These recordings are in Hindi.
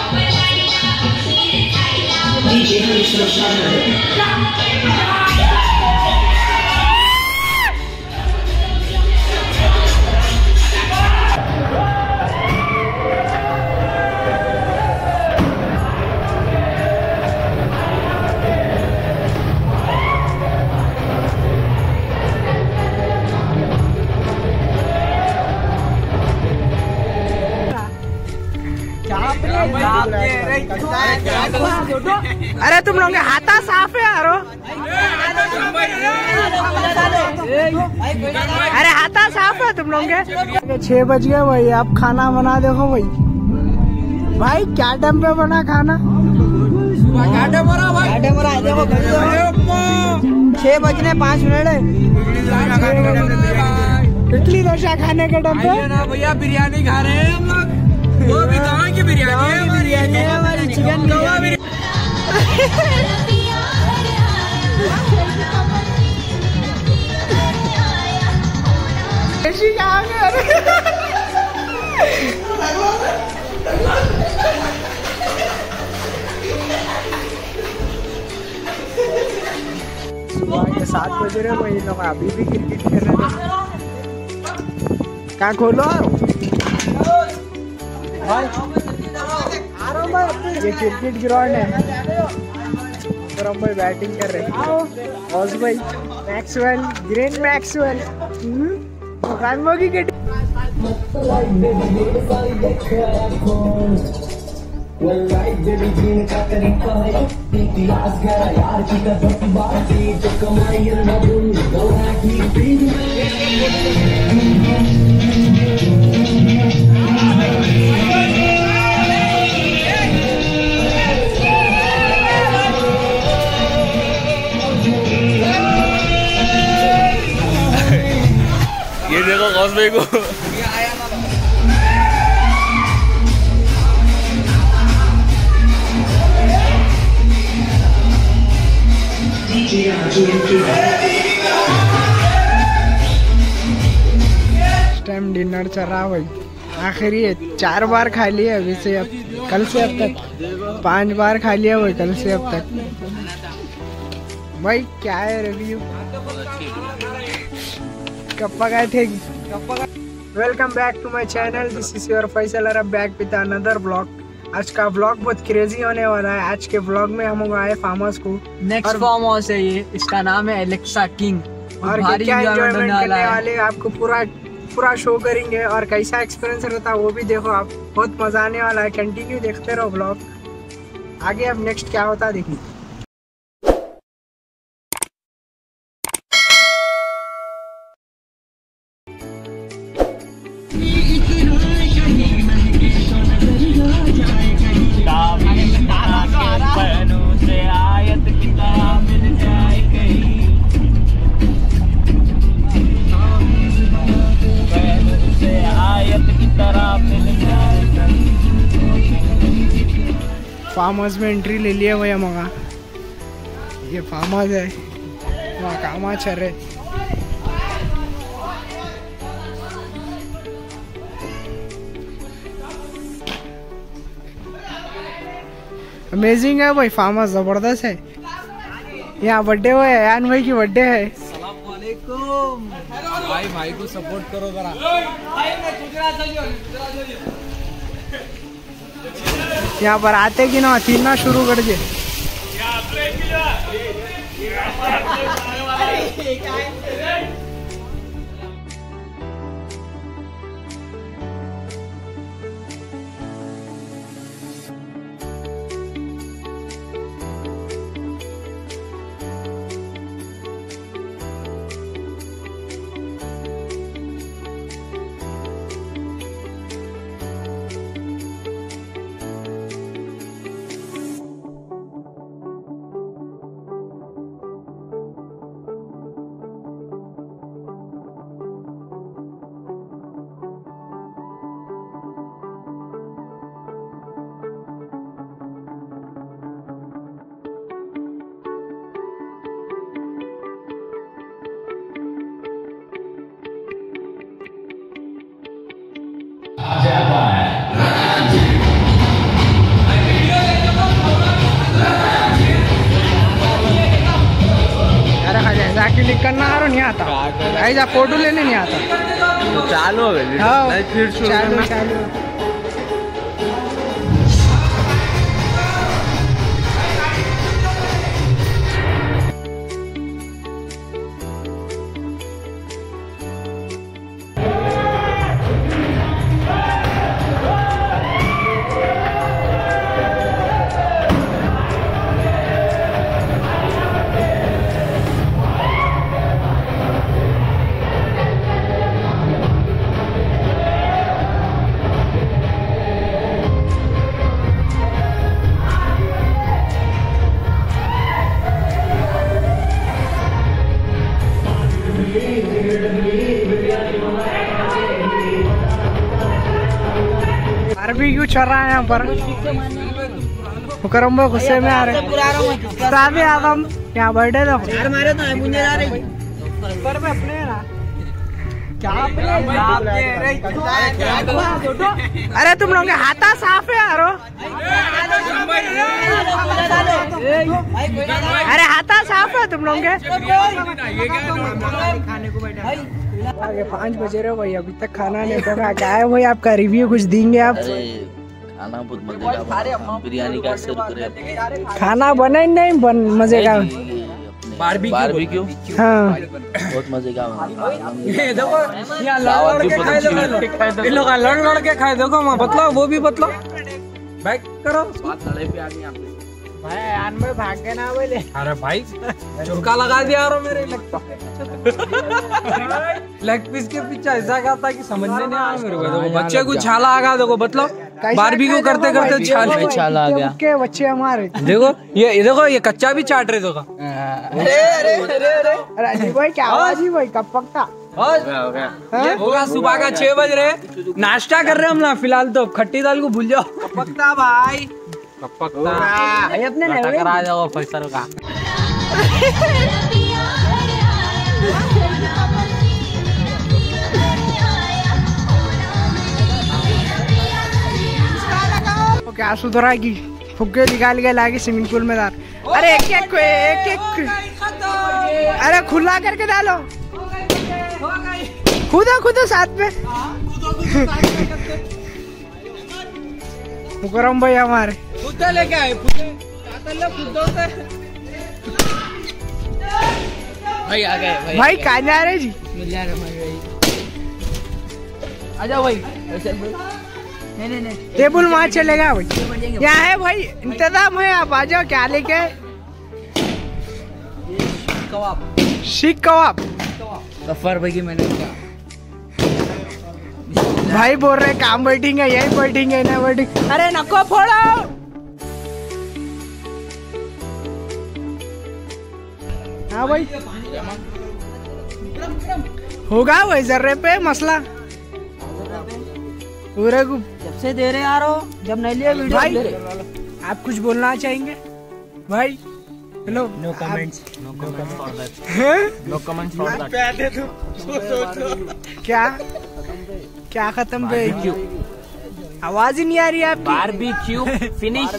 अरे तुम लोग हाथा साफ है यारो। अरे हाथा साफ है तुम लोग के। 6 बज गए भाई, आप खाना बना देखो भाई। भाई क्या टाइम पे बना खाना? 6 बजने 5 मिनट है। इडली डोसा खाने के टाइम पे ना भैया बिरयानी खा रहे हैं हम लोग। वो भी गाँव की बिरयानी है हमारी, चिकन बिरयानी। सुबह के 7 बज रहे वही लोग अभी भी क्रिकेट खेल रहे हैं। क्या खोलो ये क्रिकेट ग्राउंड है और हम भाई बैटिंग कर रहे हैं। और भाई मैक्सवेल, ग्रीन मैक्सवेल की ये देखो गौस भाई को। टाइम डिनर चल रहा भाई, आखिरी है। 4 बार खा लिया अभी से, अब कल से अब तक 5 बार खा लिया भाई, कल से अब तक। भाई क्या है रिव्यू? कब पकाए थे? Welcome back to my channel, this is your Faisal Arab back with another blog. आज का ब्लॉग बहुत क्रेजी होने वाला है। आज के ब्लॉग में हम आए फार्म हाउस को। नेक्स्ट फार्म हाउस है ये, इसका नाम है एलेक्सा किंग। और क्या एंजॉयमेंट करने वाले, आपको पूरा शो करेंगे और कैसा एक्सपीरियंस रहता है वो भी देखो आप। बहुत मजा आने वाला है, कंटिन्यू देखते रहो ब्लॉग। आगे अब नेक्स्ट क्या होता है देखिए। फार्म हाउस में एंट्री ले लिया भैया मगा। ये फार्म हाउस है, वहाँ काम चल रहे। अमेजिंग है भाई, फार्म हाउस जबरदस्त है। यहाँ बर्थडे हुआ है, यान भाई की बर्थडे है। भाई को सपोर्ट करो जरा। यहाँ पर आते कि ना तीनना शुरू कर दे। बताओ ऐसा फोटो लेने नहीं आता तो चालू हो गई। हाँ फिर शुरू चालू करना। चालू। बारबेक्यू चल रहा है यहाँ पर। मुकरम भाई गुस्से में आ रहे हैं। आदम यहाँ बर्थडे दो अरे तुम लोग के हाथा साफ है यारो। अरे हाथा साफ है तुम लोग के। आगे 5 बजे रहे भाई, अभी तक खाना नहीं पका। क्या है भाई आपका रिव्यू कुछ देंगे आप? खाना बहुत मजे का, बिरयानी का सर्व करे। खाना बना ही नहीं मजे का। बारबेक्यू हाँ बहुत मजे का। ये देखो यहाँ लड़ के खाए, देखो इन लोग लड़ के खाए। देखो मैं बतलाओ, वो भी बतलाओ, बैक करो भाई। आन में भाग के ना बोले। अरे भाई चुरका लगा दिया यार मेरे लेग पीस के पीछे ऐसा क्या था कि समझने नहीं आया मेरे को। देखो बच्चे को छाला आ गया। देखो बतलाओ बारबेक्यू करते करते छाला आ गया। के बच्चे हमारे देखो ये कच्चा भी चाट रहे। देखो अरे अजी भाई क्या आवाज ही भाई कब पकता होगा। सुबह का 6 बज रहे, नाश्ता कर रहे हम ना फिलहाल। तो खट्टी दाल को भूल जाओ। पकता भाई अपने करा जाओ पैसा का। क्या सुधरा की फुग्गे निकाल के लाके स्विमिंग पूल में डाल। अरे एक अरे खुला करके डालो। खुदा साथ में। मुकरम भाई हमारे लेके आए भाई आ गए भाई कहाँ जा रहे जी? आ जाओ भाई। नहीं टेबल वहाँ चलेगा भाई। यहाँ है भाई इंतजाम है, आप आ जाओ। क्या लेके? शीख कबाब। सफर भाई की मैंने भाई बोल रहे काम बैठेंगे, यही बैठेंगे ना बैठेंगे। अरे नको फोड़ो। हाँ भाई होगा वही जर्रे पे मसला पूरे को जब से दे रहे यार हो, जब नहीं लिया वीडियो भाई दे रहे। आप कुछ बोलना चाहेंगे भाई? Hello no comments. No comments for that. क्या खत्म पे? आवाज ही नहीं आ रही है आपकी। Barbecue finish.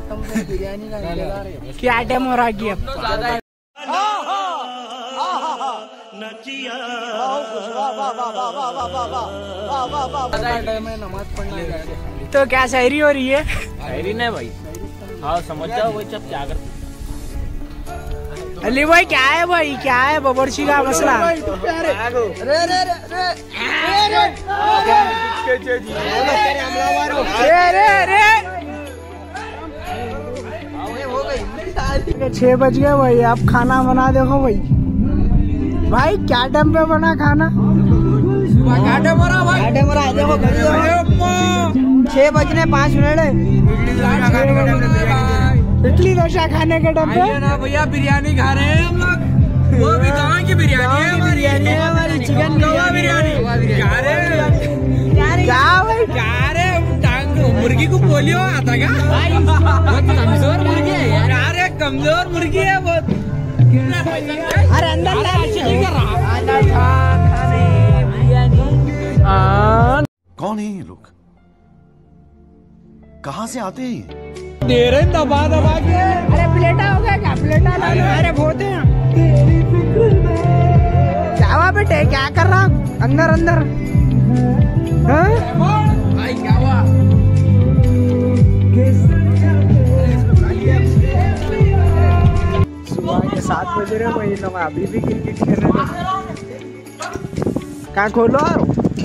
क्या आइटम हो रहा है अब? तो क्या शायरी हो रही है? शायरी नहीं भाई। हाँ समझ जाओ भाई। जब क्या कर अली भाई क्या है भाई? क्या है बबरची का मसला? रे 6 बज गए भाई, आप खाना बना देखो भाई। भाई क्या टाइम पे बना खाना? देखो 6 बजने 5 मिनट है। इडली डोसा खाने के टाइम पे ना भैया बिरयानी खा रहे हैं हम लोग। वो भी गाँव की बिरयानी है हमारी। चिकन बिरयानी खा रहे हैं। क्या भाई? मुर्गी को पोलियो आता क्या? कमजोर मुर्गी है यार। कमजोर मुर्गी है बहुत। अरे अंदर कौन है ये लोग? कहाँ से आते हैं? दे रहे दबा के। अरे प्लेटा हो गया क्या? प्लेटा ला लो। अरे बहुत है क्या क्या हुआ बेटे, क्या कर रहा अंदर अंदर? हाँ? भाई क्या हुआ? सुबह के 7 बज रहे वही लोग अभी भी क्रिकेट खेल रहे हैं। कहाँ खोलो आ रहा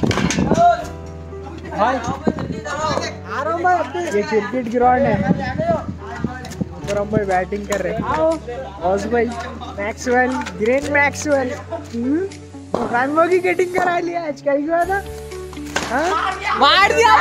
हूँ भाई, ये क्रिकेट ग्राउंड है और हम भाई बैटिंग कर रहे हैं। बॉस भाई मैक्सवेल, ग्रेन मैक्सवेल रानबो की कटिंग करा लिया आज, क्या हुआ था? मार दिया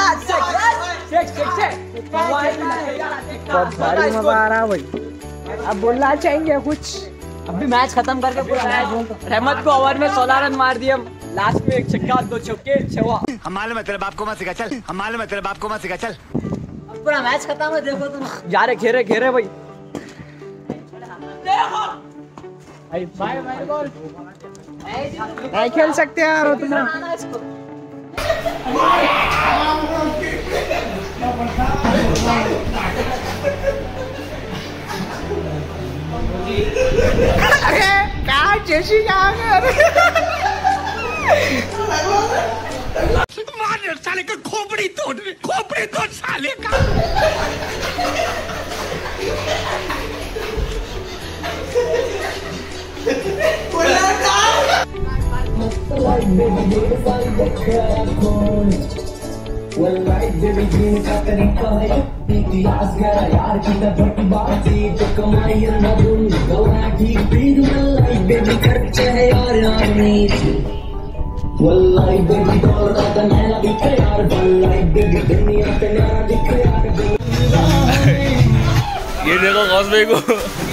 बहुत भारी मजा आ रहा भाई। अब बोलना चाहेंगे कुछ? अभी मैच खत्म करके पूरा मैच रहमत को ओवर में 16 रन मार दिए, लास्ट में 1 छक्का 2 चौके 6। हम मालूम है तेरे बाप को मत सिखा, चल हम मालूम है तेरे बाप को मत सिखा, चल। पूरा मैच खत्म है, देखो तुम जा रहे घेरे भाई। बाय बॉल नहीं खेल सकते यार हो तुम। अरे कहाँ जैसी कहाँ साले का खोपड़ी तोड़ साले का। ये देखो गौस भाई को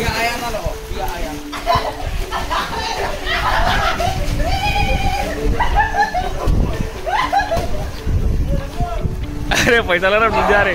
अरे पैसा लगा डूब जा रहे।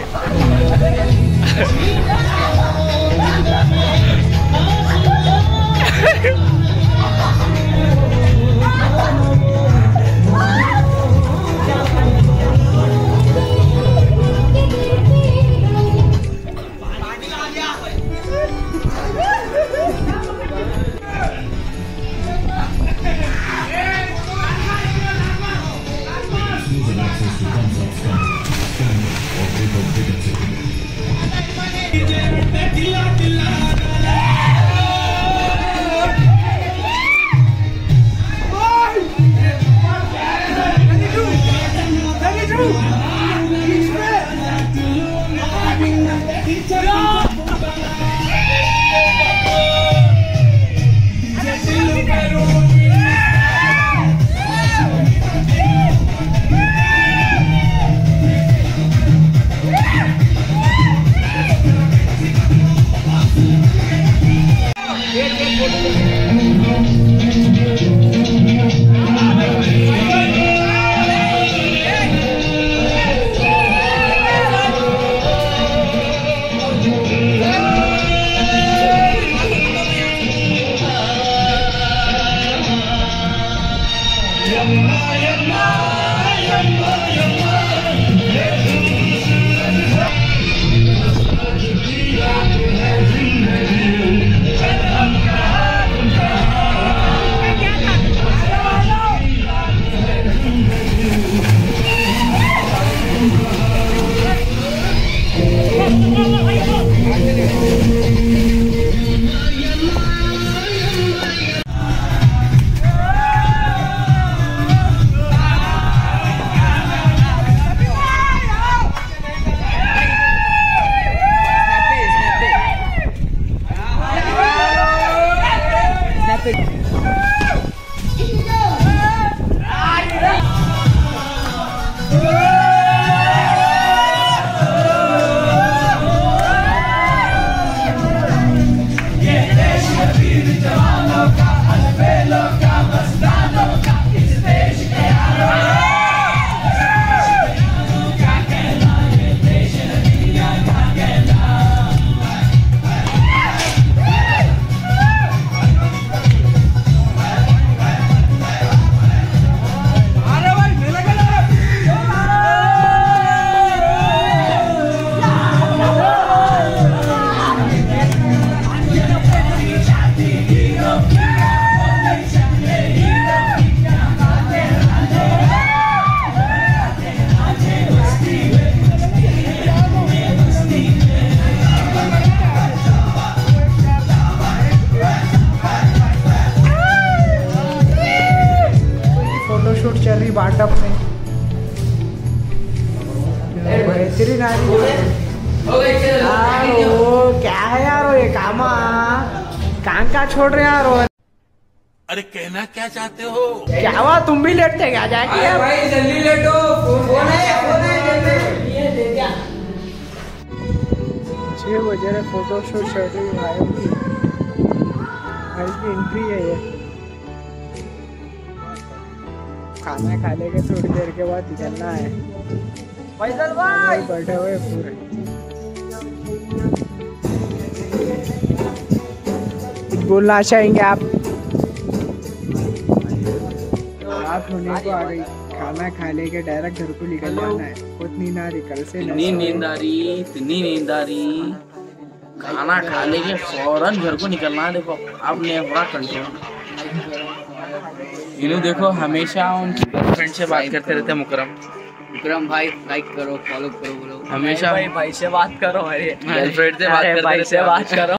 नारी यार वो क्या है यार वो ये कामा का छोड़ रहे यार वो। अरे कहना क्या चाहते हो? क्या हुआ तुम भी लेटते क्या जाके यार? भाई जल्दी लेटो, फोन है जल्दी। 6 बजे फोटो शूट शूटिंग भाई की एंट्री है ये। खाना खा लेके थोड़ी देर के बाद निकलना है। फैसल भाई बैठे हुए पूरे बोलना चाहेंगे आप? रात होने को आ गई, खाना खा लेके डायरेक्ट घर को निकल जाना है। उतनी नारी कल से इतनी नींद आ रही, खाना खा लेके फौरन घर को निकलना है। देखो आपने पूरा कंट्रोल। इन्हों देखो हमेशा उनकी गर्लफ्रेंड से बात करते रहते हैं। मुकरम भाई लाइक करो, फॉलो करो, बोलो हमेशा भाई से बात करो, गर्लफ्रेंड से बात करते भाई से बात करो।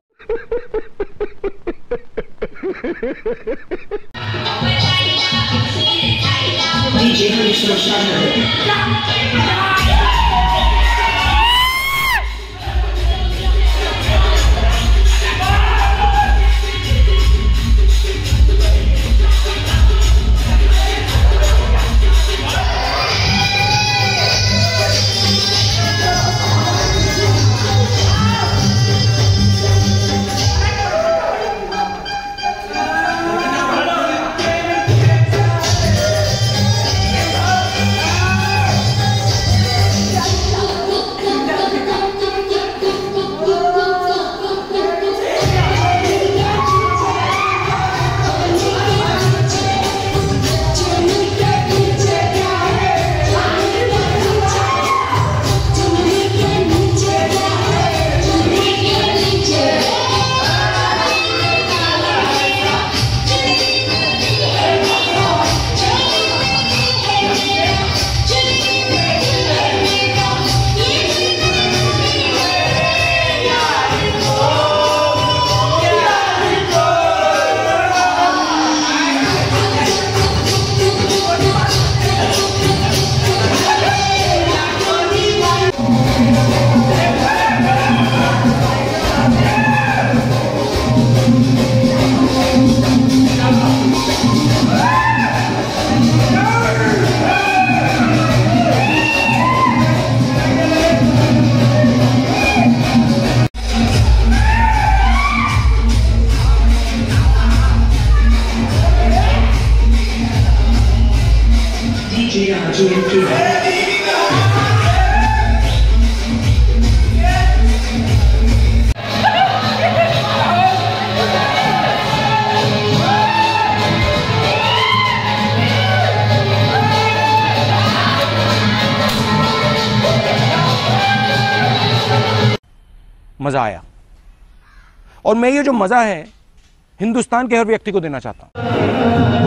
मजा आया और मैं ये जो मजा है हिंदुस्तान के हर व्यक्ति को देना चाहता हूं।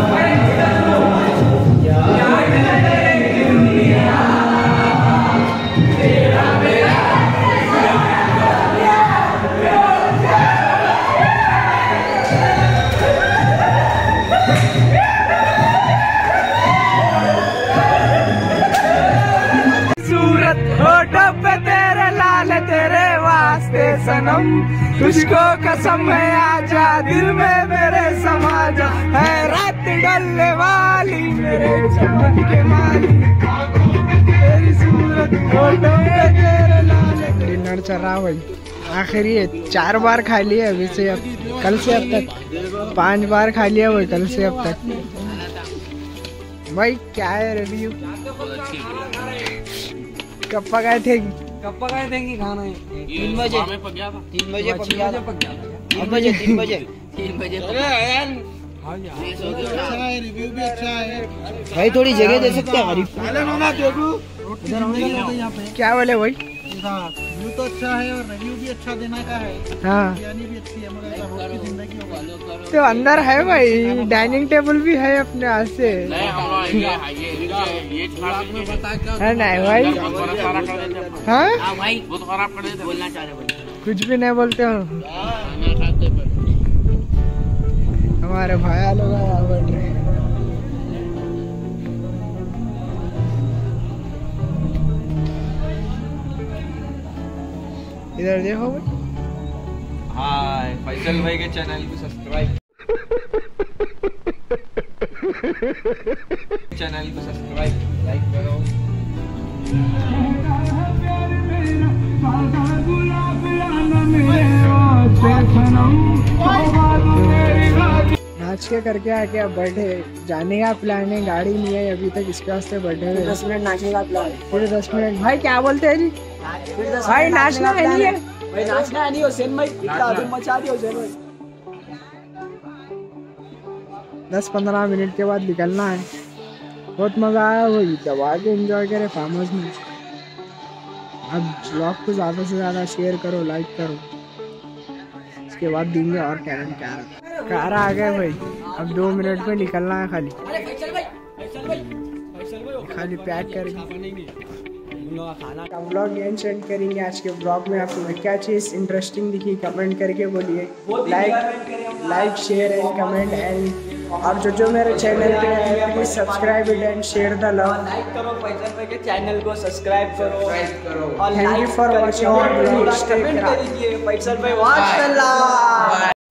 सनम तुझको कसम है आजा दिल में मेरे समा जा, है रात डलने वाली मेरे चमन के माली तेरी सूरत फोटो पे तेरे लाल। डिनर चल रहा भाई, आखिरी है 4 बार खा लिया अभी से, अब कल से अब तक 5 बार खा लिया भाई कल से अब तक। भाई क्या है रिव्यू? कब पकाए थे? कब पकाए थे कि खाना है? 3 बजे 3 बजे रिव्यू भी अच्छा है भाई, थोड़ी जगह दे सकते हैं गरीब। क्या बोले भाई? व्यू तो अच्छा है और रिव्यू भी अच्छा देना का है, हाँ बिरयानी भी अच्छी है, मगर रोज की जिंदगी होगा। तो अंदर है भाई, डाइनिंग टेबल भी है अपने हाथ से है नहीं भाई? हाँ भाई बहुत खराब कर देते, बोलना चाह रहे कुछ भी नहीं बोलते हो हमारे भाई लोग बोल रहे हैं। इधर देखो भाई। हाय फैसल भाई के चैनल को सब्सक्राइब लाइक करो। नाच के करके आके अब बैठे, जाने का प्लान है, गाड़ी नहीं है अभी तक, इसके वास्ते बैठे हुए। 10 मिनट नाचने का प्लान, फिर 10 मिनट। भाई क्या बोलते हैं जी? भाई नाचना है नहीं है भाई, नाचना है नहीं हो सेन भाई, इतना तुम मचा दियो सेन भाई। 10-15 मिनट के बाद निकलना है। बहुत मजा आया भाई, दबा के एंजॉय करे फार्म हाउस में। अब ब्लॉग को ज़्यादा से ज़्यादा शेयर करो, लाइक करो, इसके बाद देंगे और टैलेंट। कार आ गए भाई, अब 2 मिनट में निकलना है खाली पैक करके का ब्लॉग एंड सेंड करेंगे। आज के ब्लॉग में आपको क्या चीज़ इंटरेस्टिंग दिखी कमेंट करके बोलिए। Like share and comment and, और जो मेरे चैनल पे है please subscribe it and share the love. Like करो फैसल भाई के चैनल को, सब्सक्राइब करो और thank you for watching. Comment कीजिए फैसल भाई।